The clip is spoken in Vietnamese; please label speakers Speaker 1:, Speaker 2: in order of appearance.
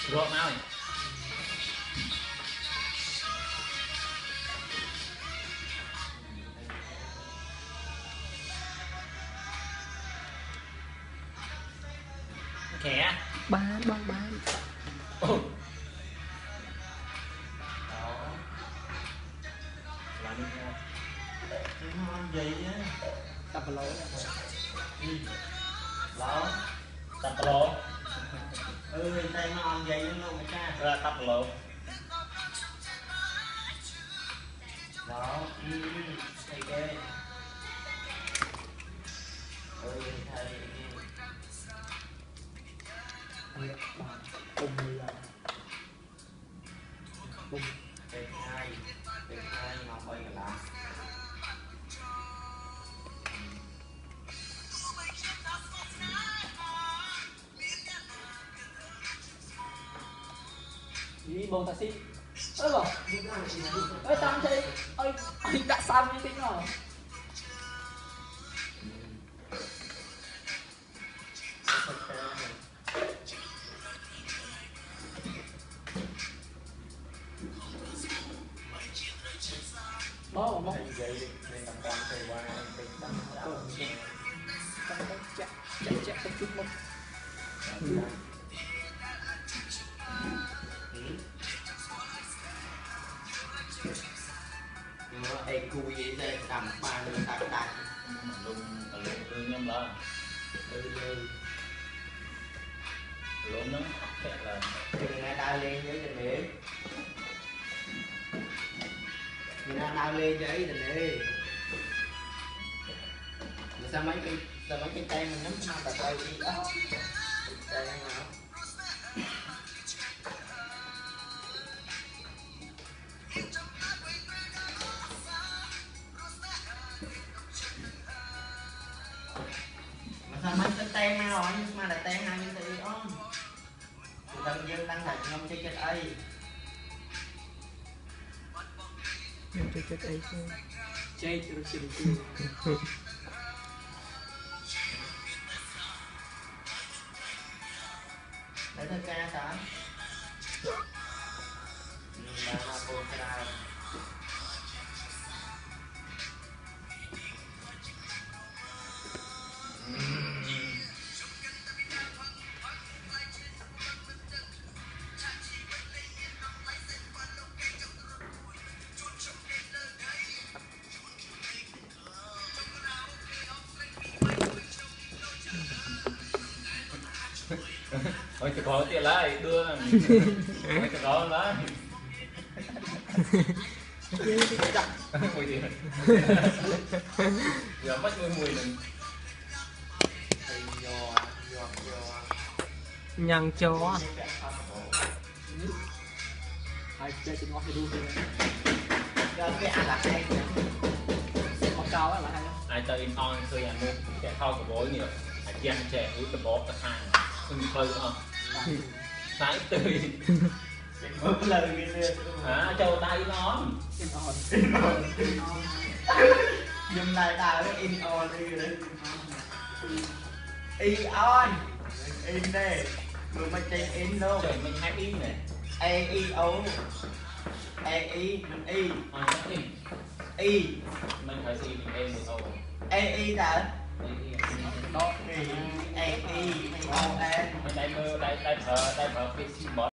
Speaker 1: Rộn nào này. Khẽ.
Speaker 2: Bán.
Speaker 1: Đó. Làm đi nha.
Speaker 3: Ngon gì á.
Speaker 2: Tập lỗ.
Speaker 3: Lỗ.
Speaker 1: Tập lỗ.
Speaker 3: Tay ngon gì luôn mà cha.
Speaker 1: Ra tập lỗ.
Speaker 3: Đó. Thầy ghê. Thầy.
Speaker 2: Cùng là cùng
Speaker 3: Tay hai ngon bao nhiêu lắm.
Speaker 2: đi bông taxi bảo tam thì ơi anh đã xong như thế nào đó mà
Speaker 3: Thầy dậy nên làm con thầy qua thầy tăng đạo.
Speaker 2: chạy một chút một
Speaker 3: Ê cùi vậy đây cầm ba người tạc tạc.
Speaker 1: Lùn nhâm đó. Lùn nó khẽ là.
Speaker 3: Người ta đau lên với tình đi. Người ta đau lên với tình đi. Sao mấy cái tay mình nắm sao ta tay đi đó. Tay nào. Sao mấy cái tem nào rồi nhưng mà là tem nào như thế đó. Tân dương tăng thật không chơi chết ấy.
Speaker 2: chết ấy chết rồi xin
Speaker 3: Để thôi ca sao? Bà mà cô ra.
Speaker 1: Ôi chỉ có tiền lại đưa ôi chỉ có lá mùi tiền giờ mất mùi này
Speaker 2: nhằng chó ai chơi trên ngõ thì đu
Speaker 3: Cho cái ăn là hay.
Speaker 2: có cao là hay
Speaker 1: ai chơi in on chơi ăn mua kẻ thao của bố nhiều ai chèn trẻ úi tập bó tập hàng không phơi không sái tươi
Speaker 3: Bước lời kia
Speaker 1: à châu tay nó
Speaker 3: nhưng lại đào cái in on đi rồi in on in đây rồi mà chạy in đâu
Speaker 1: trời mình hay in này
Speaker 3: e i o e i mình i i
Speaker 1: mình phải gì mình em mình ô
Speaker 3: e i đã
Speaker 1: đó
Speaker 3: e i o n
Speaker 1: đây mơ đây phở cái sim bó